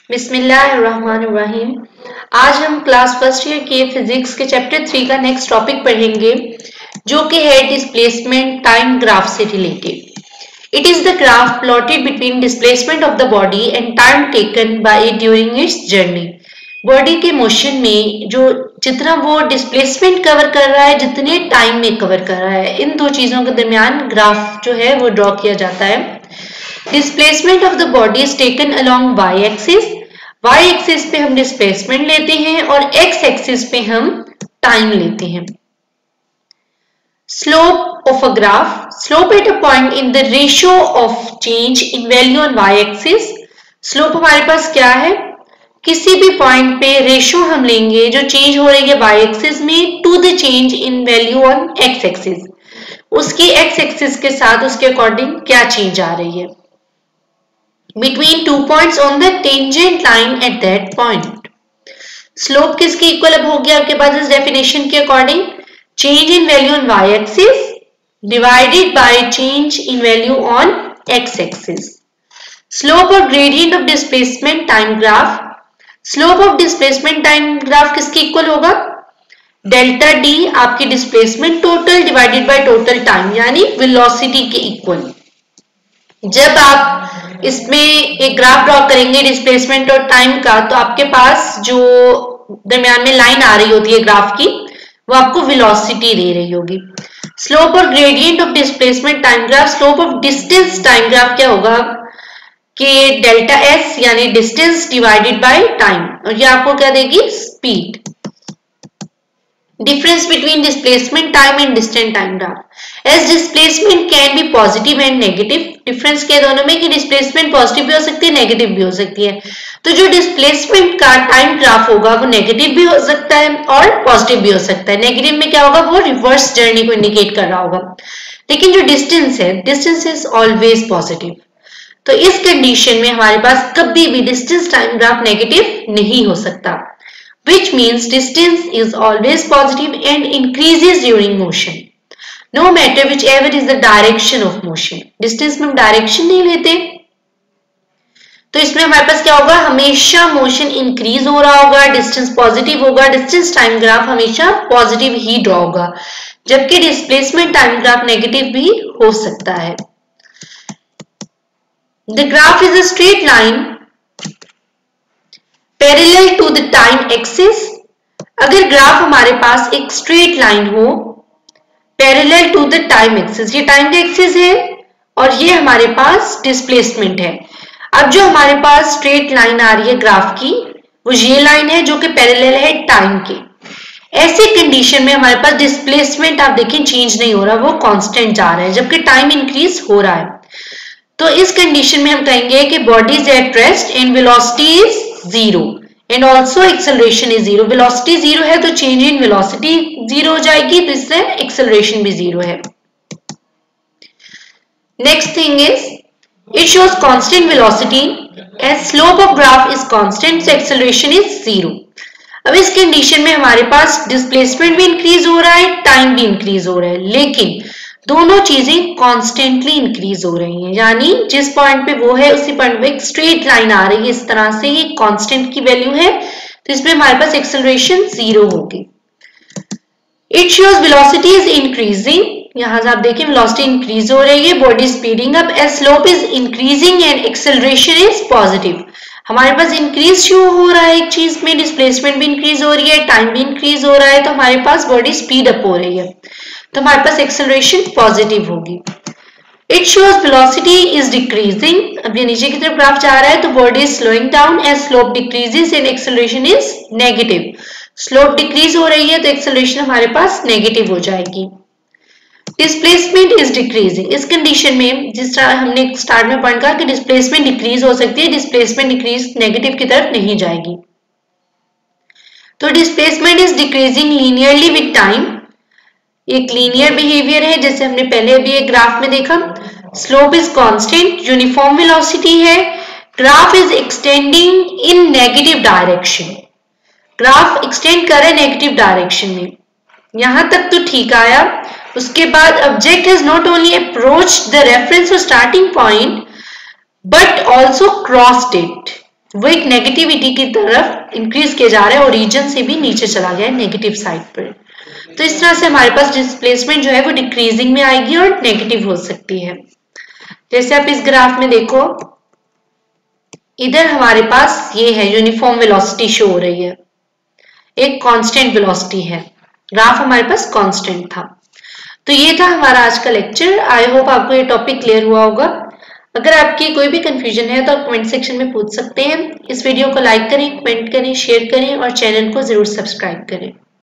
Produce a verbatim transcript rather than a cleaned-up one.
बिस्मिल्लाहिर्रहमानिर्रहीम। आज हम क्लास फर्स्ट ईयर के फिजिक्स के चैप्टर थ्री का नेक्स्ट टॉपिक पढ़ेंगे जो कि है डिस्प्लेसमेंट टाइम ग्राफ से related. It is the graph plotted between displacement of the body and time taken by it during its journey. Body के motion में जो जितना वो डिस्प्लेसमेंट कवर कर रहा है, जितने टाइम में कवर कर रहा है, इन दो चीजों के दरमियान ग्राफ जो है वो ड्रॉ किया जाता है। Displacement of the body is taken along Y axis. Y axis पे हम डिस्प्लेसमेंट लेते हैं और एक्स एक्सिस पे हम टाइम लेते हैं। Slope of a graph, slope at a point in the ratio of change in value on Y axis. Slope हमारे पास क्या है, किसी भी पॉइंट पे रेशियो हम लेंगे जो चेंज हो रही है वाई एक्सिस में to the change in value on X axis. उसकी एक्स एक्सिस के साथ उसके अकॉर्डिंग क्या चेंज आ रही है between two points on the tangent line at that point। Slope किसके इक्वल अब हो गया आपके पास इस डेफिनेशन के according, change in value on Y axis divided by change in value on X axis. Slope और gradient of displacement time graph, slope of displacement time graph किसके इक्वल होगा, डेल्टा डी आपकी displacement total divided by total time यानी velocity के equal. जब आप इसमें एक ग्राफ ड्रॉ करेंगे डिस्प्लेसमेंट और टाइम का, तो आपके पास जो दरमियान में लाइन आ रही होती है ग्राफ की, वो आपको वेलोसिटी दे रही होगी। स्लोप और gradient of displacement time graph, slope of distance time graph क्या होगा कि डेल्टा एस यानी डिस्टेंस डिवाइडेड बाय टाइम, और ये आपको क्या देगी, speed. Difference between displacement time and distant time graph, as displacement can be positive and negative। difference क्या दोनों में कि displacement positive भी हो सकती है, negative भी हो सकती है। तो जो displacement का time graph होगा वो negative भी हो सकता है और positive भी हो सकता है। negative में क्या होगा, वो reverse journey को indicate कर रहा होगा, लेकिन जो distance है, distance is always positive। तो इस condition में हमारे पास कभी भी distance time graph negative नहीं हो सकता, which means distance is always positive and increases during motion, no matter whichever is the direction of motion। distance में हम direction नहीं लेते, तो इसमें हमारे पास क्या होगा, हमेशा motion increase हो रहा होगा, distance positive होगा, distance time graph हमेशा positive ही ड्रॉ होगा, जबकि displacement time graph negative भी हो सकता है। The graph is a straight line parallel to the time axis. अगर ग्राफ हमारे पास एक स्ट्रेट लाइन हो parallel to the time axis, ये टाइम का एक्सिस है और ये हमारे पास डिस्प्लेसमेंट है। अब जो हमारे पास स्ट्रेट लाइन आ रही है ग्राफ की, वो ये लाइन है जो कि पैरेलल है टाइम के। ऐसी कंडीशन में हमारे पास डिस्प्लेसमेंट आप देखें चेंज नहीं हो रहा, वो कांस्टेंट जा रहा है, जबकि टाइम इंक्रीज हो रहा है। तो इस कंडीशन में हम कहेंगे कि body is at rest and velocity is zero and also acceleration is zero. Velocity zero है तो चेंज इन वेलोसिटी जीरो हो जाएगी, तो इससे एक्सेलरेशन भी जीरो है। Next thing is it shows constant velocity as slope of graph is constant, so acceleration is zero. अब इस कंडीशन में हमारे पास डिस्प्लेसमेंट भी इंक्रीज हो रहा है, टाइम भी इंक्रीज हो रहा है, लेकिन दोनों चीजें कॉन्स्टेंटली इंक्रीज हो रही हैं, यानी जिस पॉइंट पे वो है उसी पॉइंट पे एक स्ट्रेट लाइन आ रही है, इस तरह से ये कांस्टेंट की वैल्यू है, तो इसमें हमारे पास एक्सेलरेशन जीरो होगी। It shows velocity is increasing, यहां से आप देखें वेलोसिटी इंक्रीज हो रही है, body speeding up as slope is increasing and acceleration is positive. हमारे पास इंक्रीज शो हो रहा है एक चीज में, डिस्प्लेसमेंट भी इंक्रीज हो रही है, टाइम भी इंक्रीज हो रहा है, तो हमारे पास बॉडी स्पीड अप हो रही है, तो हमारे पास एक्सेलरेशन पॉजिटिव होगी। It shows velocity is decreasing, अब ये नीचे की तरफ ग्राफ जा रहा है, तो body is slowing down as slope decreases and acceleration is negative. Slope decrease हो रही है तो एक्सेलरेशन हमारे पास नेगेटिव हो जाएगी। डिस्प्लेसमेंट इज डिक्रीजिंग, इस कंडीशन में जिस तरह हमने स्टार्ट में पढ़ा कहा कि डिस्प्लेसमेंट डिक्रीज हो सकती है, डिस्प्लेसमेंट डिक्रीज नेगेटिव की तरफ नहीं जाएगी। तो displacement is decreasing linearly with time, एक लीनियर बिहेवियर है जैसे हमने पहले भी एक ग्राफ में देखा। Slope is constant, uniform velocity है, graph is extending in negative direction, graph extend कर रहा है नेगेटिव डायरेक्शन में। यहां तक तो ठीक आया, उसके बाद object has not only approached the reference और starting point but also crossed it. वो एक नेगेटिविटी की तरफ इंक्रीज किया जा रहा है, ओरिजिन से भी नीचे चला गया है नेगेटिव साइड पर। तो इस तरह से हमारे पास डिस्प्लेसमेंट जो है वो डिक्रीजिंग में आएगी और नेगेटिव हो सकती है। जैसे आप इस ग्राफ में देखो, इधर हमारे पास ये है यूनिफॉर्म वेलोसिटी शो हो रही है, एक कांस्टेंट वेलोसिटी है, ग्राफ हमारे पास कांस्टेंट था। तो ये था हमारा आज का लेक्चर। आई होप आपको ये टॉपिक क्लियर हुआ होगा। अगर आपकी कोई भी कंफ्यूजन है तो आप कमेंट सेक्शन में पूछ सकते हैं। इस वीडियो को लाइक करें, कमेंट करें, शेयर करें और चैनल को जरूर सब्सक्राइब करें।